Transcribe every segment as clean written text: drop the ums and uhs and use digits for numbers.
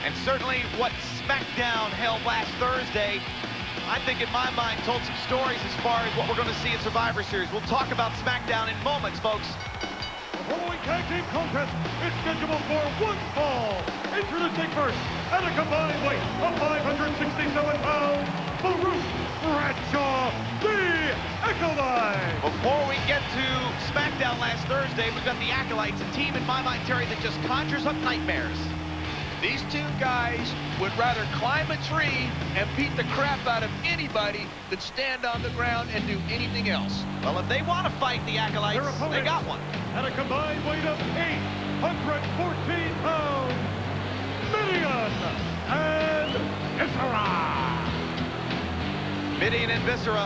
And certainly what SmackDown held last Thursday, I think in my mind told some stories as far as what we're going to see in Survivor Series. We'll talk about SmackDown in moments, folks. The following tag team contest is scheduled for one fall. Introducing first, at a combined weight of 567 pounds, Farouk Bradshaw, the Acolyte. Before we get to SmackDown last Thursday, we've got the Acolytes, a team in my mind, Terry, that just conjures up nightmares. These two guys would rather climb a tree and beat the crap out of anybody than stand on the ground and do anything else. Well, if they want to fight the Acolytes, they got one. At a combined weight of 814 pounds, Mideon and Viscera. Mideon and Viscera.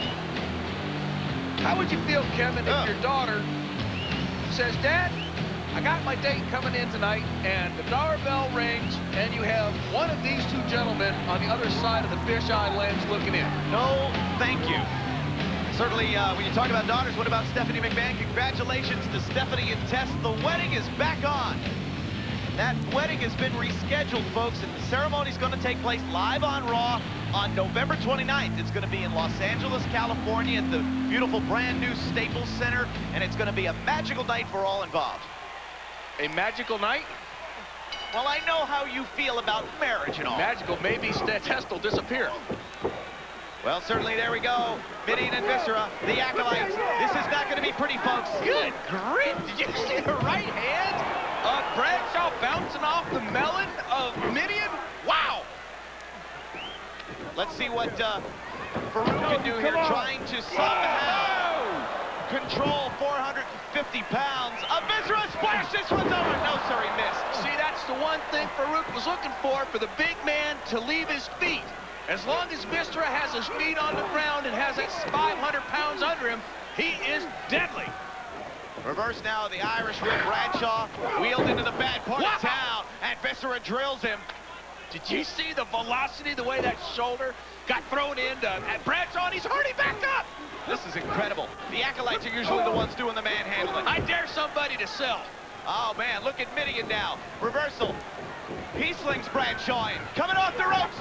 How would you feel, Kevin, if your daughter says, Dad, I got my date coming in tonight, and the doorbell rings, and you have one of these two gentlemen on the other side of the fisheye lens looking in? No, thank you. Certainly, when you talk about daughters, what about Stephanie McMahon? Congratulations to Stephanie and Tess. The wedding is back on. That wedding has been rescheduled, folks, and the ceremony is going to take place live on Raw on November 29th. It's going to be in Los Angeles, California, at the beautiful brand new Staples Center, and it's going to be a magical night for all involved. A magical night? Well, I know how you feel about marriage and all. Magical, maybe Tess will disappear. Well, certainly, there we go. Mideon and Viscera, the Acolytes. This is not going to be pretty, folks. Good grief. Did you see the right hand of Bradshaw bouncing off the melon of Mideon? Wow. Let's see what Farouk can do here, trying to somehow control 450 pounds. A Viscera splash. This one's over. No, sir, he missed. See, that's the one thing Farouk was looking for the big man to leave his feet. As long as Viscera has his feet on the ground and has that 500 pounds under him, he is deadly. Reverse now, the Irish Whip. Bradshaw wheeled into the bad part of town, and Viscera drills him. Did you see the velocity, the way that shoulder got thrown into Bradshaw, and he's already back up? This is incredible. The Acolytes are usually the ones doing the manhandling. I dare somebody to sell. Oh, man, look at Mideon now. Reversal. He slings Bradshaw in. Coming off the ropes.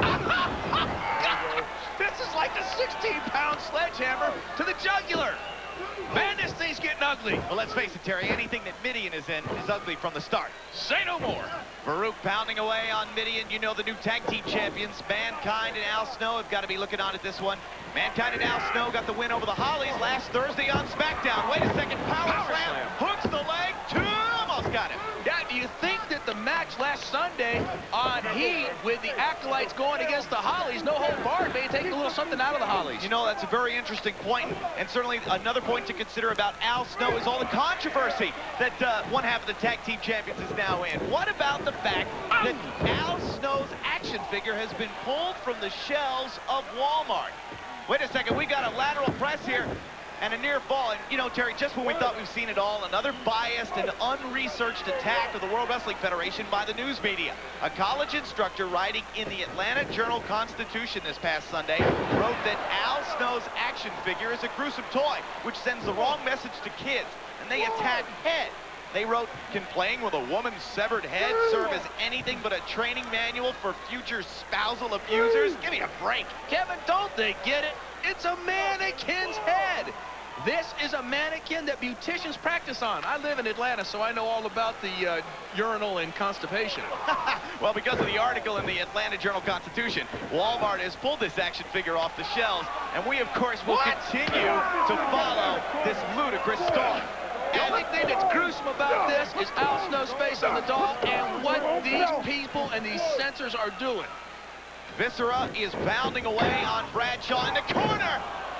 This is like a 16-pound sledgehammer to the jugular. Man, this thing's getting ugly. Well, let's face it, Terry. Anything that Mideon is in is ugly from the start. Say no more. Farouk pounding away on Mideon. You know the new tag team champions, Mankind and Al Snow, have got to be looking on at this one. Mankind and Al Snow got the win over the Hollies last Thursday on SmackDown. Wait a second. Power slam. Hooks the leg. Almost got him. Yeah, do you think that the match last Sunday on Heat with the Acolytes going against the Hollies, no hold barred, may take a little something out of the Hollies? You know, that's a very interesting point, and certainly another point to consider about Al Snow is all the controversy that one half of the tag team champions is now in. What about the fact that Al Snow's action figure has been pulled from the shelves of Walmart? Wait a second, we got a lateral press here and a near fall. And, you know, Terry, just when we thought we've seen it all, another biased and unresearched attack of the World Wrestling Federation by the news media. A college instructor writing in the Atlanta Journal-Constitution this past Sunday wrote that Al Snow's action figure is a gruesome toy, which sends the wrong message to kids, and they attack head. They wrote, can playing with a woman's severed head serve as anything but a training manual for future spousal abusers? Give me a break. Kevin, don't they get it? It's a mannequin's head. This is a mannequin that beauticians practice on. I live in Atlanta, so I know all about the urinal and constipation. Well, because of the article in the Atlanta Journal-Constitution, Walmart has pulled this action figure off the shelves, and we, of course, will continue to follow this ludicrous story. The only thing that's gruesome about this is Al Snow's face on the doll and what these people and these censors are doing. Viscera is bounding away on Bradshaw in the corner.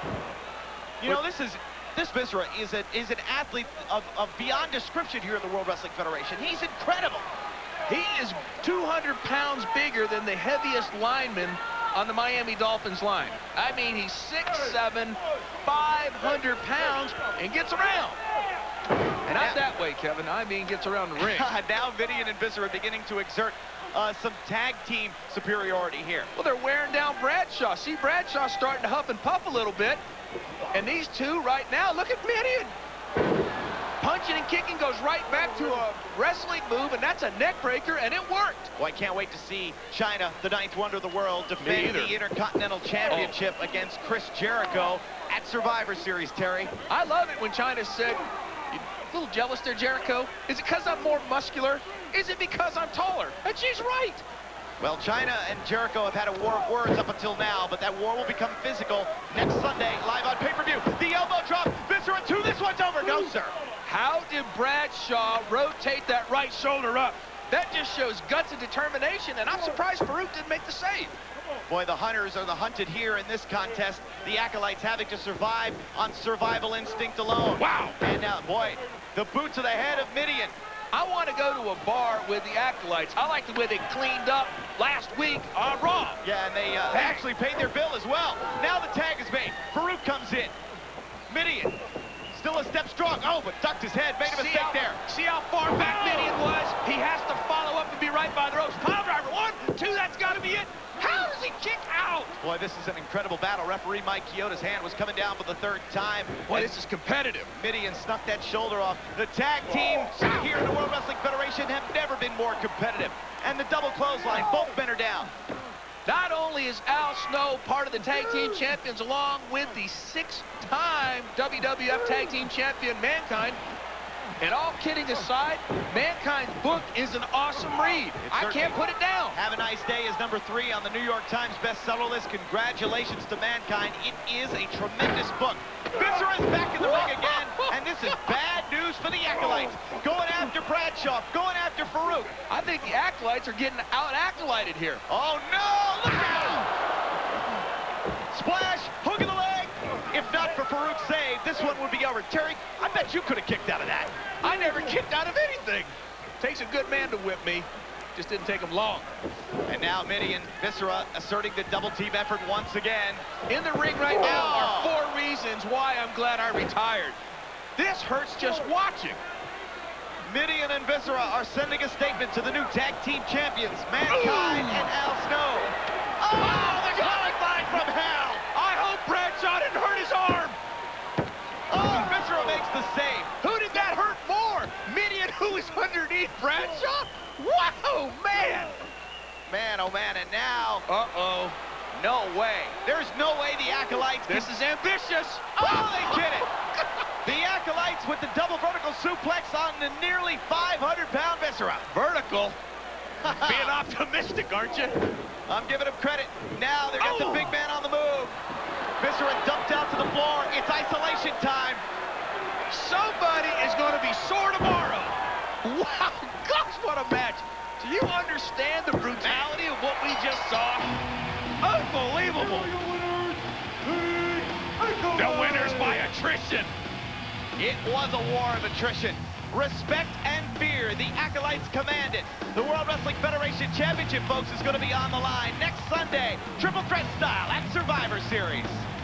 You know, this Viscera is an athlete of beyond description here in the World Wrestling Federation. He's incredible. He is 200 pounds bigger than the heaviest lineman on the Miami Dolphins line. I mean, he's 6'7", 500 pounds, and gets around. And not that way, Kevin. I mean, gets around the ring. Now Mideon and Viscera beginning to exert some tag team superiority here. Well, they're wearing down Bradshaw. See, Bradshaw starting to huff and puff a little bit. And these two right now, look at Mideon. punching and kicking goes right back to a wrestling move, and that's a neck breaker, and it worked. Well, I can't wait to see China, the ninth wonder of the world, defend the Intercontinental Championship against Chris Jericho at Survivor Series, Terry. I love it when China said, "You a little jealous there, Jericho? Is it because I'm more muscular? Is it because I'm taller?" And she's right. Well, China and Jericho have had a war of words up until now, but that war will become physical next Sunday, live on pay-per-view. The elbow drop, Viscera 2, this one's over. No, sir. How did Bradshaw rotate that right shoulder up? That just shows guts and determination, and I'm surprised Farouk didn't make the save. Boy, the hunters are the hunted here in this contest. The Acolytes having to survive on survival instinct alone. Wow. And now, boy, the boot to the head of Mideon. I want to go to a bar with the Acolytes. I like the way they cleaned up last week on Raw. Yeah, and they actually paid their bill as well. Now the tag is made. Farouk comes in. Mideon still a step strong. Oh, but ducked his head. Made a mistake there. See how far back Mideon was? He has to follow up and be right by the ropes. Pile driver, 1, 2, that's got to be it. How does he kick out? Boy, this is an incredible battle. Referee Mike Chioda's hand was coming down for the third time. Boy, this is competitive. Mideon snuck that shoulder off. The tag teams here in the World Wrestling Federation have never been more competitive. And the double clothesline, both men are down. Not only is Al Snow part of the tag team champions, along with the 6-time WWF tag team champion Mankind, and all kidding aside, Mankind's book is an awesome read. I can't put it down. Have a Nice Day is number 3 on the New York Times bestseller list. Congratulations to Mankind. It is a tremendous book. Viscera is back in the ring again, and this is bad news for the Acolytes. Going after Bradshaw, going after Farouk. I think the Acolytes are getting out-acolyted here. Oh, no! Look out! Splash, hook in the leg. If not for Farouk's save, this one would be over. Terry, I bet you could have kicked out of that. I never kicked out of anything. Takes a good man to whip me. Just didn't take him long. And now Mideon, Viscera asserting the double team effort once again. In the ring right now are 4 reasons why I'm glad I retired. This hurts just watching. Mideon and Viscera are sending a statement to the new tag team champions, Mankind and Al Snow. Oh, the clothesline from hell! I hope Bradshaw didn't hurt his arm. Oh, Viscera makes the save. Who did that hurt more? Mideon, who is underneath Bradshaw? Wow, man! Man, oh man, and now... Uh-oh. No way. There's no way the Acolytes... This is ambitious. Oh, they get it! The Acolytes with the double vertical suplex on the nearly 500-pound Viscera. Vertical? Being optimistic, aren't you? I'm giving him credit. Now they got the big man on the move. Viscera dumped out to the floor. It's isolation time. Somebody is going to be sore tomorrow. Wow, gosh, what a match. Do you understand the brutality of what we just saw? Unbelievable. The winners by attrition. It was a war of attrition. Respect and fear. The Acolytes command it. The World Wrestling Federation Championship, folks, is going to be on the line next Sunday. Triple threat style at Survivor Series.